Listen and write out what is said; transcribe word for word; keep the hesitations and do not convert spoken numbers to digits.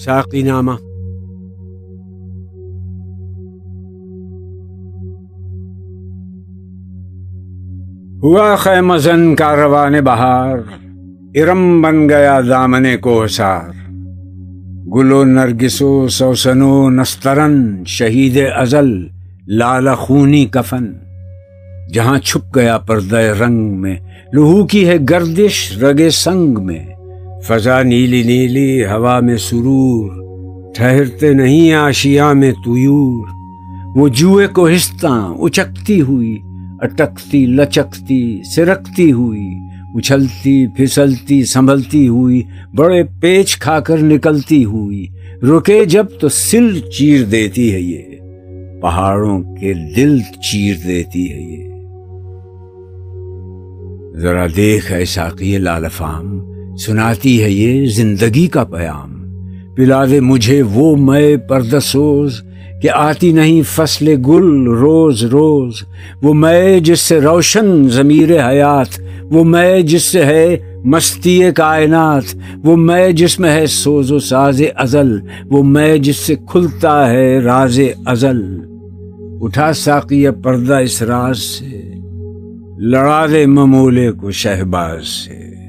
ساقی نامہ۔ ہوا خیمہ زن کاروان بہار، ارم بن گیا دامن کوہسار۔ گل و نرگس و سوسن و نسترن، شہید ازل لالہ خونی کفن۔ جہاں چھپ گیا پردہ رنگ میں، لہو کی ہے گردش رگ سنگ میں۔ فضا نیلی نیلی ہوا میں سرور، ٹھہرتے نہیں آشیاں میں طیور۔ وہ جوئے کوہستاں اچکتی ہوئی، اٹکتی لچکتی سرکتی ہوئی، اچھلتی پھسلتی سنبھلتی ہوئی، بڑے پیچ کھا کر نکلتی ہوئی۔ رکے جب تو سل چیر دیتی ہے یہ، پہاڑوں کے دل چیر دیتی ہے یہ۔ ذرا دیکھ اے ساقی لال فام، سناتی ہے یہ زندگی کا پیام۔ پلا دے مجھے وہ مے پردہ سوز، کہ آتی نہیں فصل گل روز روز۔ وہ مے جس سے روشن ضمیر حیات، وہ مے جس سے ہے مستی کائنات۔ وہ مے جس میں ہے سوز و ساز ازل، وہ مے جس سے کھلتا ہے راز ازل۔ اٹھا ساقی پردہ اس راز سے، لڑا دے ممولے کو شہباز سے۔